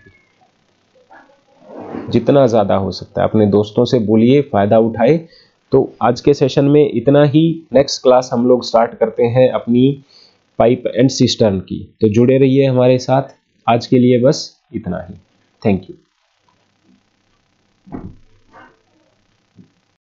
जितना ज्यादा हो सकता है अपने दोस्तों से बोलिए, फायदा उठाए। तो आज के सेशन में इतना ही। नेक्स्ट क्लास हम लोग स्टार्ट करते हैं अपनी पाइप एंड सिस्टर्न की, तो जुड़े रहिए हमारे साथ। आज के लिए बस इतना ही। Thank you.